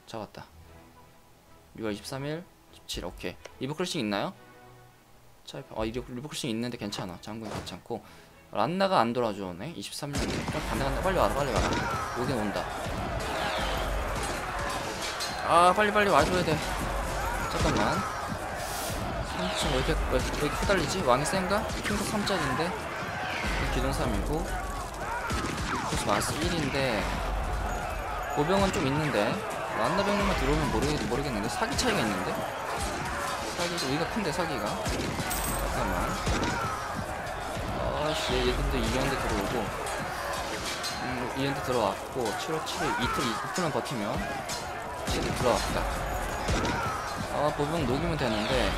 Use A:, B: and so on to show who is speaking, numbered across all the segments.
A: 잡았다. 6월 23일 17 오케이. 리버 크루싱 있나요? 차 리버 크루싱 있는데 괜찮아. 장군 괜찮고 란나가 안 돌아주네. 23년인데 좀 간다. 빨리 와라 빨리 와라. 오긴 온다. 아 빨리 와줘야 돼. 잠깐만. 3층 왜 이렇게 후달리지? 왕이 센가? 킹도 3짜리인데 기둥 3이고 그래서 마스 1인데 보병은 좀 있는데 란나 병력만 들어오면 모르겠는데 사기 차이가 있는데? 사기가 우리가 큰데 사기가. 잠깐만. 아씨 얘들도 2연대 들어오고 2연대 들어왔고 7월 7일 이틀만 버티면 7일 들어왔다. 아 보병 녹이면 되는데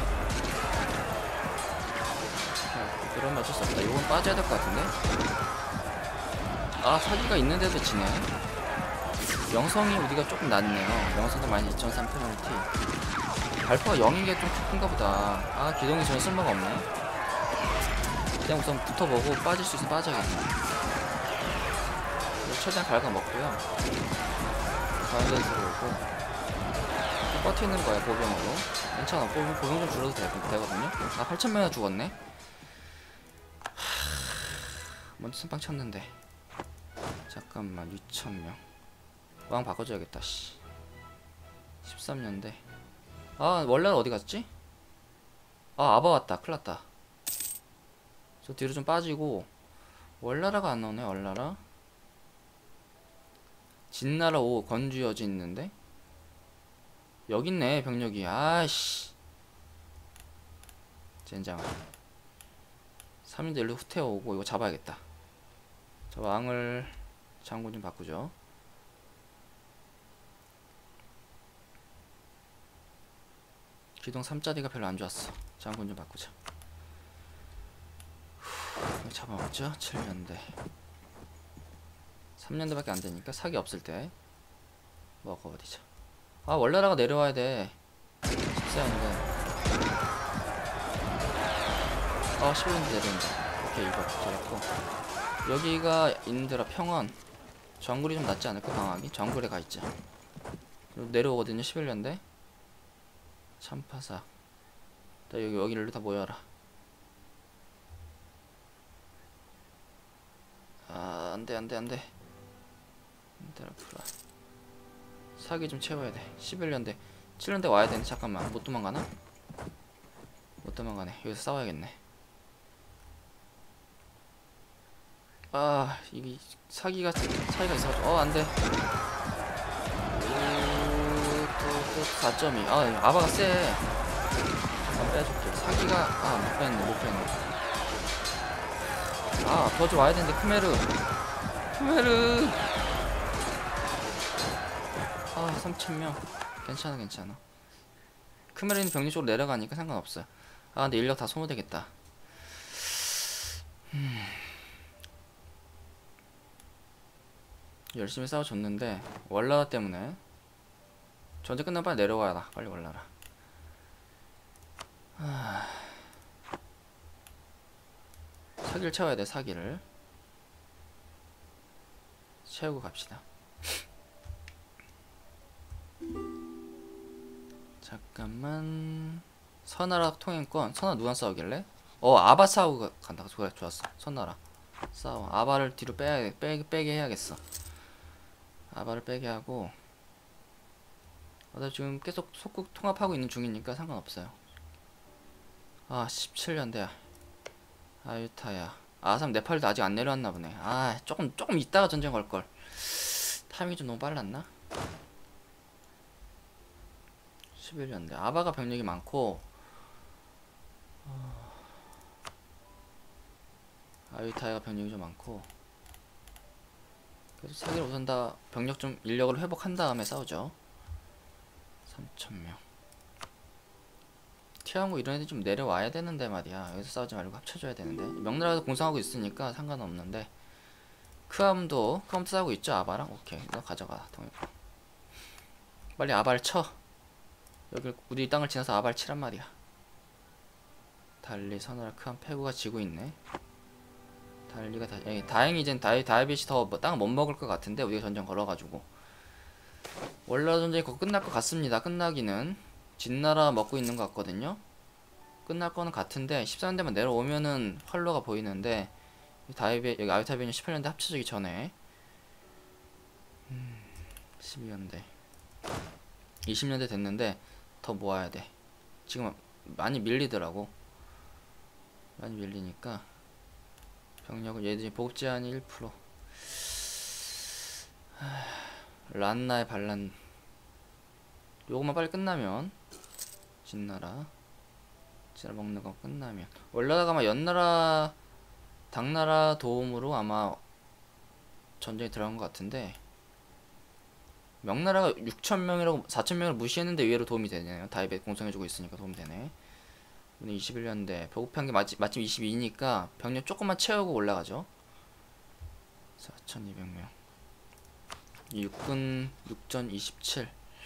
A: 그러면 어쩔 수 없다. 이건 빠져야 될 것 같은데? 아 사기가 있는데도 지네. 명성이 우리가 조금 낫네요. 명성도 많이 2.3 페널티. 발포가 0인 게 좀 큰가 보다. 아 기동이 전혀 쓸모가 없네. 그냥 우선 붙어보고 빠질 수 있으면 빠져야겠네. 최대한 갉아먹고요. 가운데 들어오고 버티는 거야 보병으로. 괜찮아. 보병 좀 줄여도 되거든요. 아 8,000명이나 죽었네. 먼저 선빵 쳤는데. 잠깐만 6,000명. 왕 바꿔줘야겠다. 씨. 13년대. 아 원래는 어디 갔지? 아 아바 왔다. 큰일났다. 저 뒤로 좀 빠지고. 월나라가 안 나오네. 월나라 진나라 5 건주 여지 있는데 여기 있네 병력이. 아씨 젠장. 3인도 일로 후퇴 오고 이거 잡아야겠다. 저 왕을 장군 좀 바꾸죠. 기동 3짜리가 별로 안 좋았어. 장군 좀 바꾸자. 이거 잡아먹죠. 7년대 3년대밖에 안 되니까 사기 없을 때 먹어버리자. 아 월나라가 내려와야 돼. 14년대. 아 11년대 내려온다. 오케이 이거 잡았고 여기가 인드라 평원. 정글이 좀 낫지 않을까 강하기? 정글에 가있자. 내려오거든요 11년대. 참파사. 여기를 다 모여라. 아 안돼 인드라 프라. 사기 좀 채워야 돼. 11년대 7년대 와야 되는데 잠깐만 못 도망가나? 못 도망가네. 여기서 싸워야겠네. 아 이게 사기가 차이가 있어가지고 안돼. 또 4.2. 아 아바가 세. 한번 빼줄게. 사기가 못 빼네. 아 더 좀 와야 되는데 크메르. 아 3,000명 괜찮아. 크메르는 병력 쪽으로 내려가니까 상관없어요. 아 근데 인력 다 소모되겠다. 열심히 싸워줬는데 월나라 때문에 전쟁 끝나면 빨리 내려와라. 빨리 월나라. 사기를 채워야 돼. 사기를 채우고 갑시다. 잠깐만. 선나라 통행권. 선나라 누가 싸우길래? 아바 싸우고 간다. 좋았어. 선나라 싸워. 아바를 뒤로 빼게 해야겠어. 아바를 빼게 하고. 나 지금 계속 속국 통합하고 있는 중이니까 상관없어요. 아 17년대야. 아유타야. 아삼 네팔도 아직 안 내려왔나 보네. 아 조금 이따가 전쟁 걸걸. 타이밍이 좀 너무 빨랐나? 11년대 아바가 병력이 많고 아유타야가 병력이 좀 많고. 그래서 사기를 우선 다 병력 좀 인력을 회복한 다음에 싸우죠. 3,000명. 티아고 이런 애들 좀 내려와야 되는데 말이야. 여기서 싸우지 말고 합쳐줘야 되는데. 명나라에서 공성하고 있으니까 상관없는데. 크암도 싸우고 있죠. 아바랑. 오케이 너 가져가. 동해파. 빨리 아바를 쳐. 여기 우리 땅을 지나서 아바를 치란 말이야. 달리 선나라 크암 패구가 지고 있네. 달리가 다행히 이젠 다이빗이 더 땅을 못 먹을 것 같은데 우리가 전쟁 걸어가지고 월나라 전쟁이 거의 끝날 것 같습니다. 끝나기는 진나라 먹고 있는 것 같거든요. 끝날 거는 같은데 14년대만 내려오면은 활로가 보이는데 여기 아유타비는 18년대 합쳐지기 전에 12년대 20년대 됐는데 더 모아야 돼. 지금 많이 밀리더라고. 많이 밀리니까 병력을 얘들이 보급 제한이 1%. 란나의 반란. 요것만 빨리 끝나면 진나라 먹는 거 끝나면 월나라가 아마 연나라 당나라 도움으로 아마 전쟁이 들어간 것 같은데 명나라가 6,000명이라고 4,000명을 무시했는데 의외로 도움이 되네요. 다이베 공성해주고 있으니까 도움 되네. 오늘 21년대 보급한 게 마침 22니까 병력 조금만 채우고 올라가죠. 4,200명. 육군 6전 27.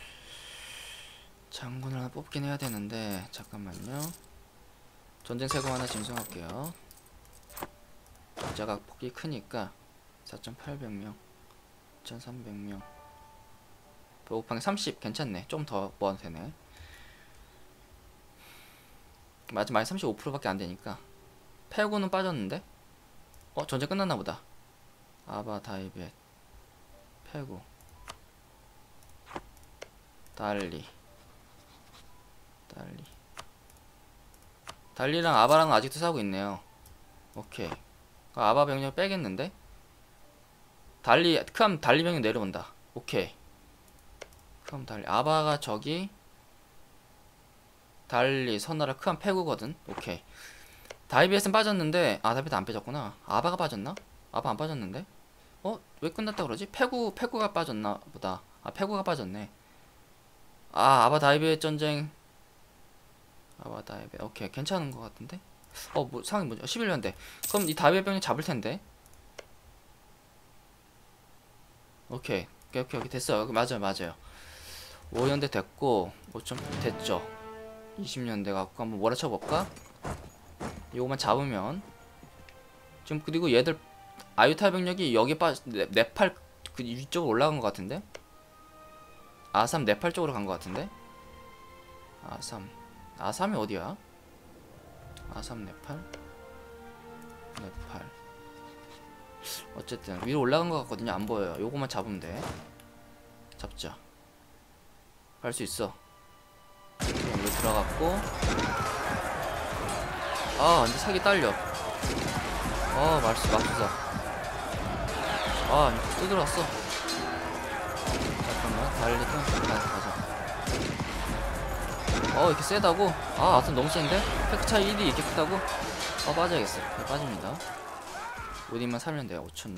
A: 장군을 하나 뽑긴 해야 되는데 잠깐만요. 전쟁 세금 하나 진성할게요. 적자가 폭이 크니까 4,800명 2,300명 보급한 게 30 괜찮네. 좀 더 모아도 되네. 마지막에 35%밖에 안 되니까. 패구는 빠졌는데? 전쟁 끝났나 보다. 아바 다이벳 패구 달리랑 아바랑 아직도 싸우고 있네요. 오케이. 아바 병력 빼겠는데? 크암 달리 병력 내려온다. 오케이. 크암 달리 아바가 저기 달리 선나라 크암 패구거든. 오케이. 다이비에스는 빠졌는데 다이비에스 안 빼졌구나. 아바가 빠졌나? 아바 안 빠졌는데? 왜 끝났다 그러지? 패구가 빠졌나 보다. 패구가 빠졌네. 아바 다이비에스 전쟁. 아바 다이베 오케이 괜찮은 것 같은데. 뭐 상황이 뭐죠? 11년대. 그럼 이 다이베 병이 잡을 텐데. 오케이 됐어요. 맞아요. 5년대 됐고 5점 됐죠. 20년대 갖고 한번 몰아쳐볼까? 요거만 잡으면 지금. 그리고 얘들 아유타 병력이 여기 네팔 그 위쪽으로 올라간 것 같은데. 아삼 네팔 쪽으로 간 것 같은데. 아삼이 어디야? 아삼 네팔 어쨌든 위로 올라간 것 같거든요. 안 보여요. 요거만 잡으면 돼. 잡자. 갈 수 있어. 여기 들어갔고. 근데 사기 딸려. 맙소사. 또 들어왔어. 잠깐만 달리 가자. 이렇게 세다고? 아무튼 너무 센데? 테크 차이 1이 이렇게 크다고? 빠져야겠어. 빠집니다. 우리만 살면 돼요. 5,000명.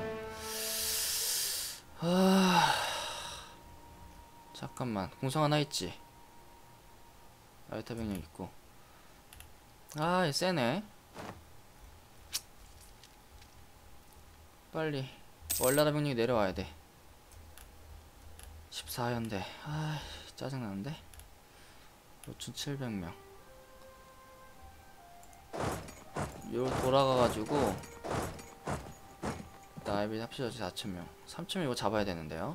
A: 잠깐만. 공성 하나 있지? 아유타 병력 있고. 얘 세네. 빨리 월나라 병력이 내려와야 돼. 14현대. 짜증나는데? 5,700명. 요 돌아가가지고 나이비 합쳐서 4,000명 3,000명 이거 잡아야 되는데요.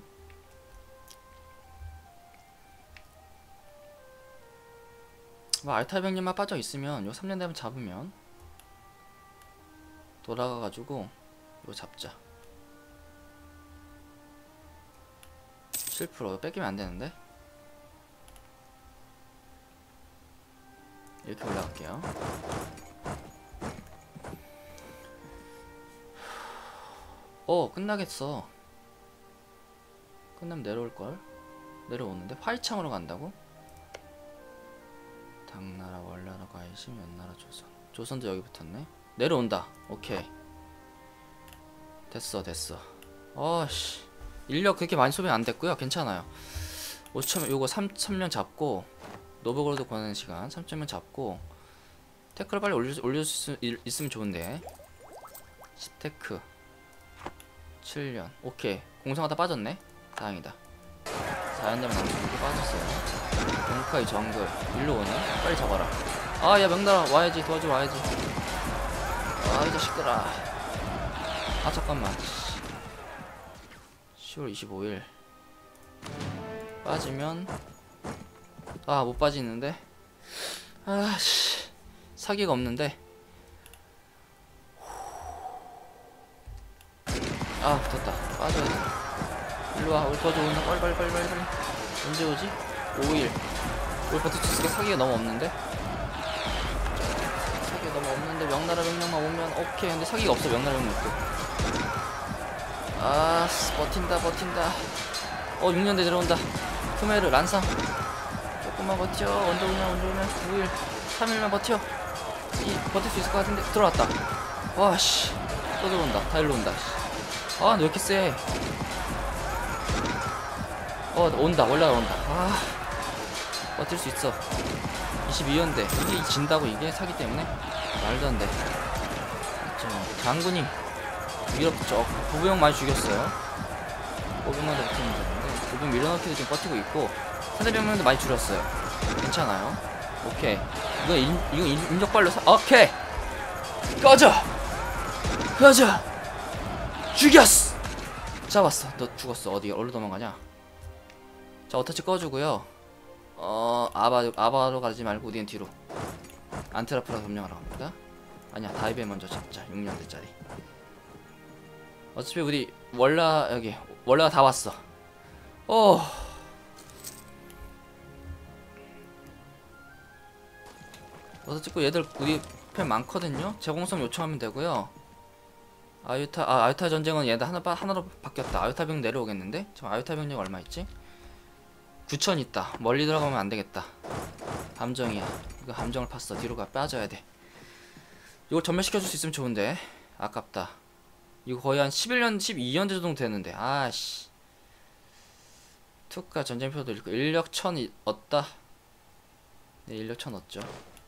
A: 알타 병력만 빠져 있으면 요 3년 되면 잡으면 돌아가가지고 이거 잡자. 7% 뺏기면 안 되는데. 이렇게 올라갈게요. 끝나겠어. 끝나면 내려올걸. 내려오는데 화이창으로 간다고? 당나라, 월나라, 과이심, 연나라, 조선. 조선도 여기 붙었네. 내려온다. 오케이. 됐어. 인력 그렇게 많이 소비 안 됐고요. 괜찮아요. 5,000명 요거 3년 잡고 노브골드 권하는 시간 3,000명 잡고 테크를 빨리 올릴 수 있으면 좋은데. 10테크 7년. 오케이. 공성하다 빠졌네. 다행이다. 4년 되면 남친 이렇게 빠졌어요. 동카이 정글 일로 오네. 빨리 잡아라. 야 명나라 와야지. 도와줘 와야지. 이 자식들아. 잠깐만. 10월 25일 빠지면 아 못 빠지는데. 아씨 사기가 없는데. 아 붙었다. 빠져야 돼. 일로와 우리 도와줘. 온다. 빨리 언제 오지? 5일 우리 버틸 수 있을까? 사기가 너무 없는데. 사기가 너무 없는데 명나라 병력만 오면 오케이. 근데 사기가 없어 명나라 병력도. 아 버틴다. 6년대 들어온다. 크메르 란상 조금만 버텨. 언제 오면 9일 3일만 버텨. 버틸 수 있을 것 같은데. 들어왔다. 와씨 또 들어온다. 다 일로 온다. 아 너 왜 이렇게 세? 온다. 올라온다. 아 버틸 수 있어. 22연대 이게 진다고. 이게 사기 때문에 말도 안 돼. 장군님 밀어붙여. 부부형 많이 죽였어요. 보병만도 버티면 되는데 부부 밀어넣기도 좀 버티고 있고 상대병력도 많이 줄였어요. 괜찮아요. 오케이. 이거 인적발로 오케이. 꺼져. 죽였어. 잡았어. 너 죽었어. 어디로 도망가냐? 자 어터치 꺼주고요. 아바로 가지 말고 우리는 뒤로 안트라프라 점령하러 갑니다. 아니야 다이베 먼저 잡자. 6년대짜리. 어차피 우리 월라가 다 왔어. 어서 찍고 얘들 우리 편 많거든요. 제공성 요청하면 되고요. 아유타 전쟁은 얘들 하나로 바뀌었다. 아유타 병 내려오겠는데? 지금 아유타 병력 얼마 있지? 9,000 있다. 멀리 들어가면 안 되겠다. 함정이야. 이거 함정을 팠어. 뒤로 빠져야 돼. 이걸 전멸시켜줄 수 있으면 좋은데. 아깝다. 이거 거의 한 11년, 12년 정도 되는데. 아씨. 투카 전쟁표도 읽고. 인력 1000 얻다. 네, 인력 1000 얻죠.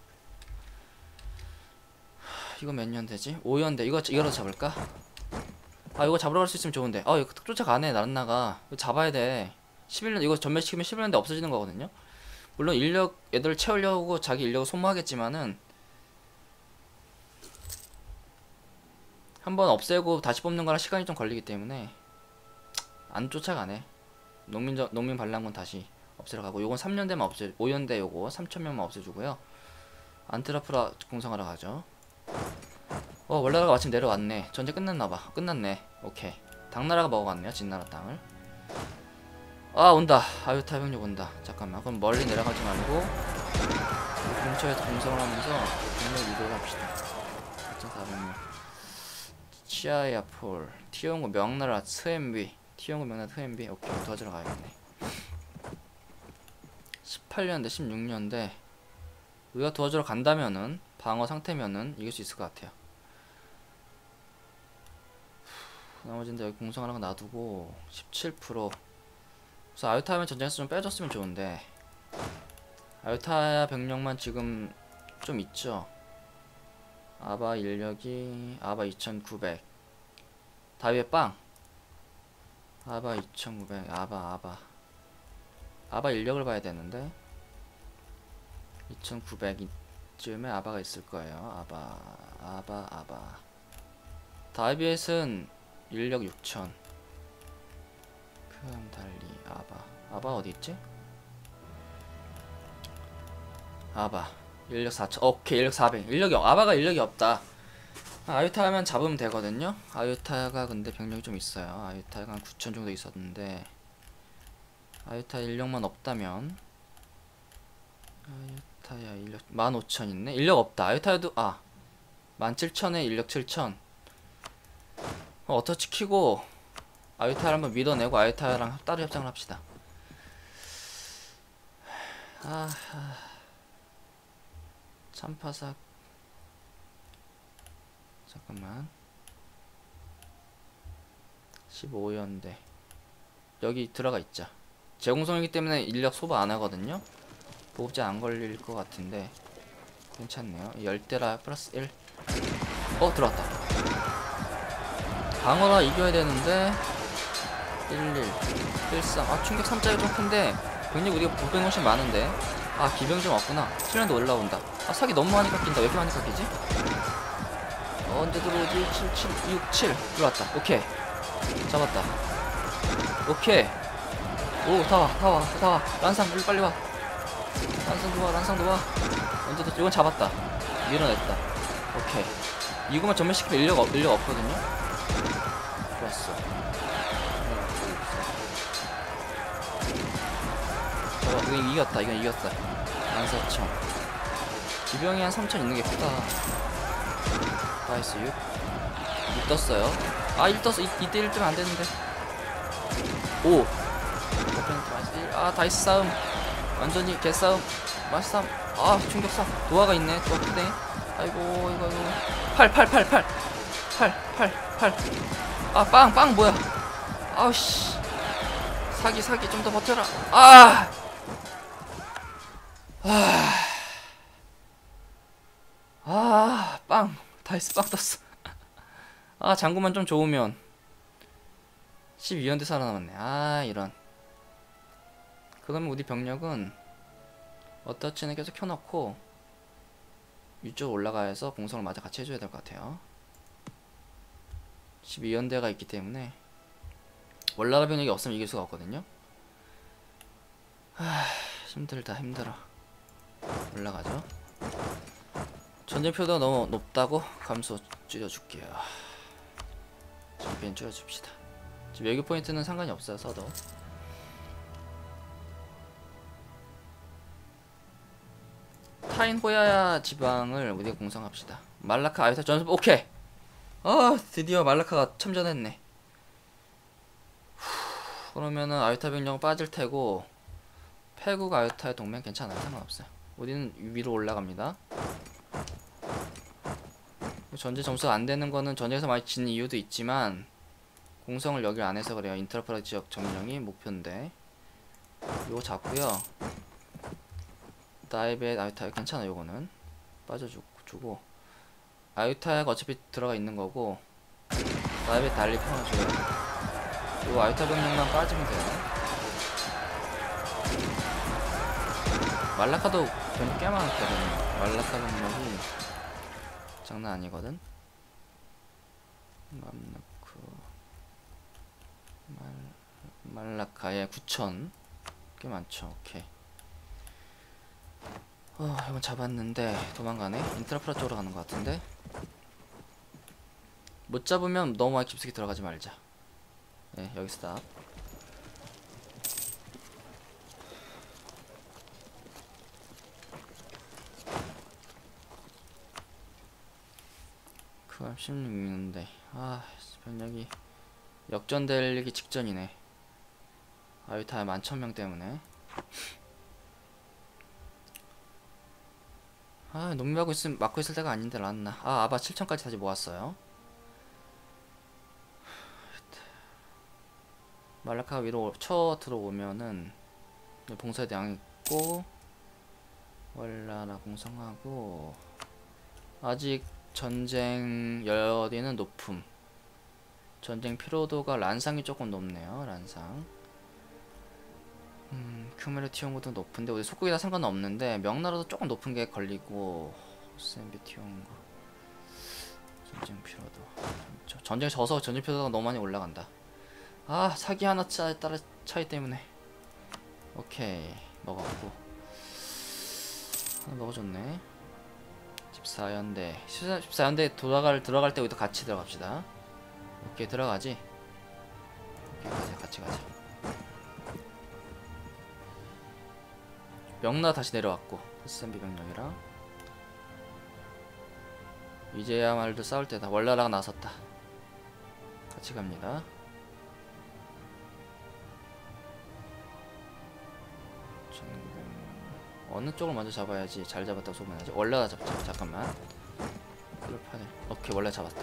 A: 이거 몇 년 되지? 5연대. 이거라도 잡을까? 이거 잡으러 갈 수 있으면 좋은데. 이거 쫓아가네. 나른나가. 이거 잡아야 돼. 11년, 이거 전멸시키면 11년대 없어지는 거거든요. 물론 애들 채우려고 자기 인력을 소모하겠지만은 한번 없애고 다시 뽑는 거랑 시간이 좀 걸리기 때문에 안 쫓아가네. 농민 반란군 다시 없애러 가고. 요건 3년대만 5연대 요거 3,000명만 없애주고요. 안트라프라 공성하러 가죠. 월나라가 마침 내려왔네. 전쟁 끝났나봐. 끝났네. 오케이. 당나라가 먹어갔네요. 진나라 땅을. 온다. 아유타 병력 온다. 잠깐만. 그럼 멀리 내려가지 말고 근처에서 공성을 하면서 병력 이동을 합시다. 4,400명. 치아야 폴. 티용고 명나라 트엠비. 티용고 명나라 트엠비. 오케이. 도와주러 가야겠네. 18년대 16년대 우리가 도와주러 간다면은 방어 상태면은 이길 수 있을 것 같아요. 나머지는 여기 공성하는 거 놔두고 17%. 그래서 아유타야만 전쟁에서 좀 빼줬으면 좋은데 아유타야 병력만 지금 좀 있죠. 아바 인력이 아바 2900. 다위에 빵. 아바 2900. 아바 인력을 봐야 되는데 2900 이쯤에 아바가 있을 거예요. 아바. 다이비엣은 인력 6000. 그럼 달리 아바 어디 있지? 아바 인력 4000. 오케이. 인력 400. 아바가 인력이 없다. 아유타야만 잡으면 되거든요. 아유타야가 근데 병력이 좀 있어요. 아유타야가 한 9000 정도 있었는데 아유타야 인력만 없다면 아유타야 인력 15000 있네. 인력 없다. 아유타야도 17000에 인력 7000. 어터치 키고 아유타야를 한번 밀어내고 아유타야랑 따로 협상을 합시다. 참파삭. 잠깐만. 15연대 여기 들어가 있자. 제공성이기 때문에 인력 소바 안 하거든요. 보급제 안 걸릴 것 같은데 괜찮네요. 열대라 플러스 1. 들어왔다. 방어라 이겨야 되는데 11 13. 충격 3짜리 좀 큰데 병력 우리가 보병이 훨씬 많은데. 기병 좀 왔구나. 7년도 올라온다. 사기 너무 많이 깎인다. 왜 이렇게 많이 깎이지? 언제 들어오지? 77 들어왔다. 오케이. 잡았다. 오케이. 오, 다 와. 란상, 일로 빨리 와. 란상 도와. 언제 또, 이건 잡았다. 밀어냈다. 오케이. 이거만 전멸시키면 인력 없거든요? 좋았어. 저거, 이건 이겼다. 14,000. 기병이 한 3,000 있는 게 크다. 나이스, 6 떴어요. 아, 1 떴어. 이때 1 뜨면 안 되는데. 5. 아, 다이스 싸움. 완전히 개싸움. 마싸움. 아, 충격싸. 도화가 있네. 도화 크네. 아이고, 이거. 8. 아, 빵, 뭐야. 아우씨. 사기, 좀 더 버텨라. 빵. 다이스 빵 떴어. 아, 장구만 좀 좋으면. 12연대 살아남았네. 아, 이런. 그러면 우리 병력은 어떠치는 계속 켜놓고 위쪽 올라가서 공성을 마저 같이 해줘야 될 것 같아요. 12연대가 있기 때문에 월나라 병력이 없으면 이길 수가 없거든요. 힘들어. 올라가죠. 전쟁표도가 너무 높다고 감소 줄여줄게요. 전편 줄여줍시다. 지금 외교 포인트는 상관이 없어요. 써도. 타인 호야야 지방을 우리가 공성합시다. 말라카 아유타 전술. 오케이. 드디어 말라카가 참전했네. 그러면은 아유타 병력은 빠질 테고 페구가 아유타의 동맹 괜찮아요. 상관없어요. 우리는 위로 올라갑니다. 전제 점수가 안 되는 거는 전쟁에서 많이 지는 이유도 있지만 공성을 여길 안 해서 그래요. 인트라프라 지역 점령이 목표인데 요거 잡고요. 다이벳 아유타야 괜찮아. 요거는 빠져주고 아유타야가 어차피 들어가 있는 거고 다이벳 달리 평화줘요. 요 아유타 병력만 빠지면 돼요. 말라카도 병력 꽤 많거든요. 말라카 병력이 장난 아니거든. 말라카에 9,000 꽤 많죠. 오케이. 이건 잡았는데 도망가네. 인트라프라 쪽으로 가는 것 같은데. 못 잡으면 너무 많이 깊숙이 들어가지 말자. 네, 여기 스탑. 그럼 16인데 병력이 역전되기 직전이네. 아유타야 11,000명 때문에. 농미하고 막고 있을 때가 아닌데 란나. 아바 7,000까지 다시 모았어요. 말라카 위로 쳐 들어오면은 봉쇄 대항 있고 월나라 공성하고 아직 전쟁 여디는 높음. 전쟁 피로도가 란상이 조금 높네요. 란상. 크메르 티용구도 높은데 우리 속국이라 상관은 없는데 명나라도 조금 높은 게 걸리고 호센비 티용구 전쟁 피로도. 전쟁 져서 전쟁 피로도가 너무 많이 올라간다. 사기 하나 따라 차이 때문에. 오케이, 먹었고 하나 먹어줬네. 14연대 14연대 들어갈 때 우리도 같이 들어갑시다. 오케이, 들어가지. 오케이, 같이 가자. 명나 다시 내려왔고 SMB 병력이랑 이제야말로 싸울 때다. 월나라가 나섰다. 같이 갑니다. 어느 쪽을 먼저 잡아야지 잘 잡았다고 소문하지. 월나라 잡자. 잠깐만. 오케이, 원래 잡았다.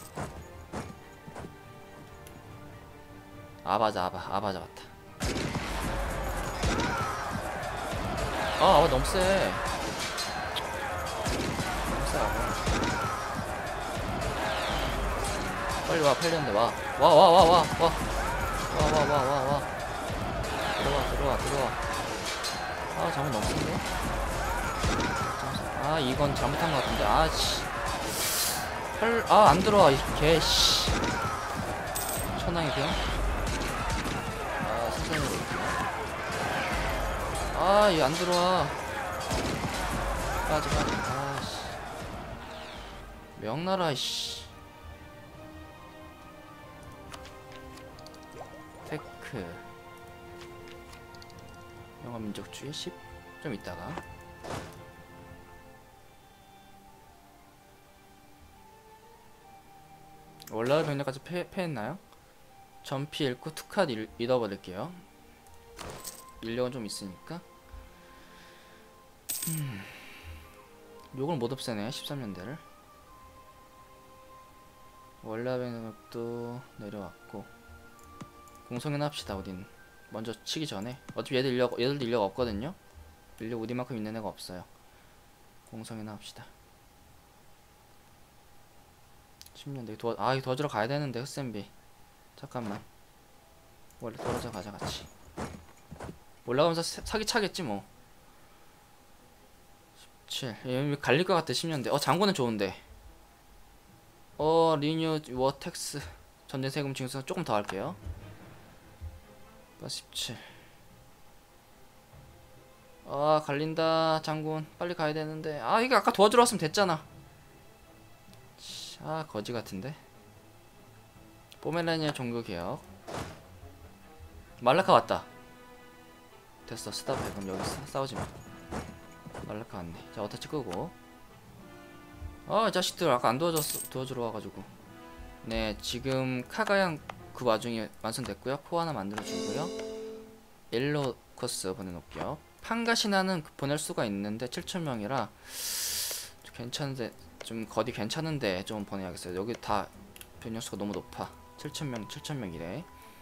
A: 아바 잡았다. 아바 너무 세. 아바. 빨리 와, 8년대 와. 들어와. 잘못 너무 센데? 이건 잘못한 것 같은데. 안 들어와, 이 개씨. 천왕의 병? 세상에. 아, 얘 안 들어와. 빠져. 아씨. 명나라, 씨. 테크. 영화민족주의 10. 좀 있다가. 월라드 병력까지 패했나요? 전피 읽고 투캇 잃어버릴게요. 인력은 좀 있으니까. 요걸 못 없애네. 13년대를. 월라드 병력도 내려왔고. 공성이나 합시다. 우린 먼저 치기 전에. 어차피 얘들도 인력 없거든요. 인력 우리만큼 있는 애가 없어요. 공성이나 합시다. 10년대 이거 도와주러 가야 되는데. 흑센비 잠깐만. 원래 떨어져 가자 같이. 올라가면서 사기 차겠지 뭐. 17. 갈릴 것 같아. 10년대. 장고는 좋은데. 리뉴 워텍스 전쟁 세금 징수 조금 더 할게요. 17. 갈린다. 장군 빨리 가야 되는데. 이게 아까 도와주러 왔으면 됐잖아. 거지 같은데. 포메라니아 종교개혁. 말라카 왔다. 됐어. 스탑해. 그럼 여기 싸우지마. 말라카 왔네. 자, 어터치 끄고. 자식들 아까 안 도와주러 와가지고. 네, 지금 카가양 그 와중에 완성됐고요. 포 하나 만들어주고요. 엘로커스 보내놓을게요. 판가시나는 보낼 수가 있는데 7,000명이라 괜찮은데, 좀 거리 괜찮은데 좀 보내야겠어요. 여기 다 변력수가 너무 높아. 7,000명이래.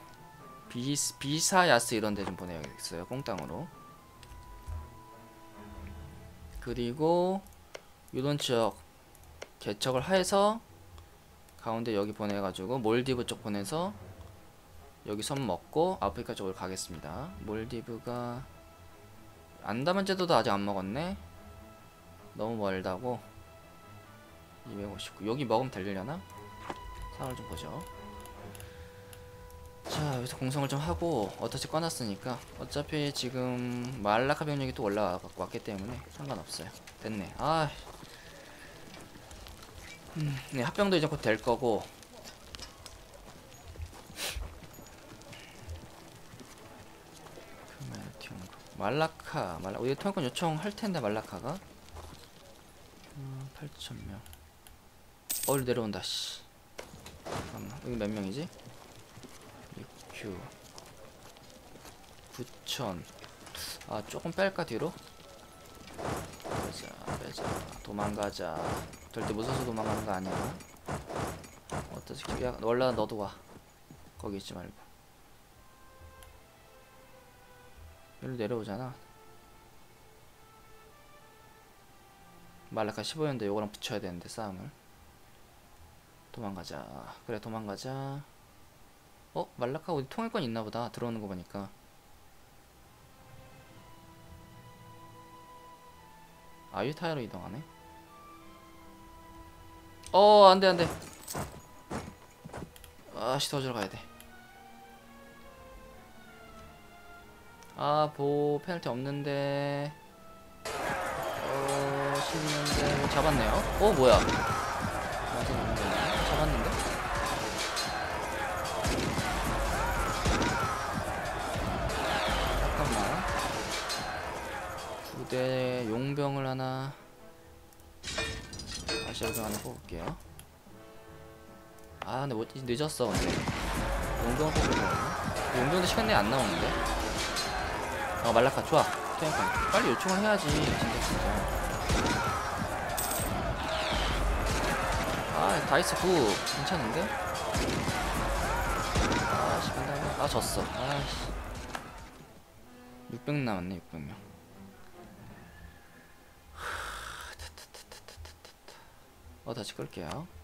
A: 비사야스 이런데 좀 보내야겠어요. 꽁땅으로. 그리고 요런 지역 개척을 해서 가운데 여기 보내가지고 몰디브 쪽 보내서 여기 섬 먹고 아프리카 쪽으로 가겠습니다. 몰디브가 안다만 제도도 아직 안 먹었네. 너무 멀다고. 259. 여기 먹으면 되려나? 상황을 좀 보죠. 자, 여기서 공성을 좀 하고 어터치 꺼놨으니까 어차피 지금 말라카 병력이 또 올라와갖고 왔기 때문에 상관없어요. 됐네. 네, 합병도 이제 곧 될 거고. 우리 통일권 요청할 텐데. 말라카가 8,000명. 어디로 내려온다. 씨. 잠깐만. 여기 몇 명이지? 6Q 9,000. 조금 뺄까 뒤로? 빼자. 도망가자. 절대 무서워서 도망가는 거 아니야. 어떠지? 야, 원래 너도 와. 거기 있지 말고. 여기로 내려오잖아. 말라카 15년대 요거랑 붙여야 되는데 싸움을. 도망가자. 그래, 도망가자. 말라카 어디 통일권 있나보다. 들어오는 거 보니까. 아유타야로 이동하네. 안돼. 도와주러 가야돼. 페널티 없는데. 12년대 잡았네요. 뭐야. 잡았는데? 잠깐만. 부대 용병을 하나. 다시 여기 하나 뽑을게요. 근데 늦었어. 근데 용병을 뽑을 거거든요. 용병도 시간 내에 안 나오는데. 말라카 좋아. 그러니까 빨리 요청을 해야지. 진짜. 다이스 굿. 괜찮은데? 졌어. 600 남았네. 600명. 다시 끌게요.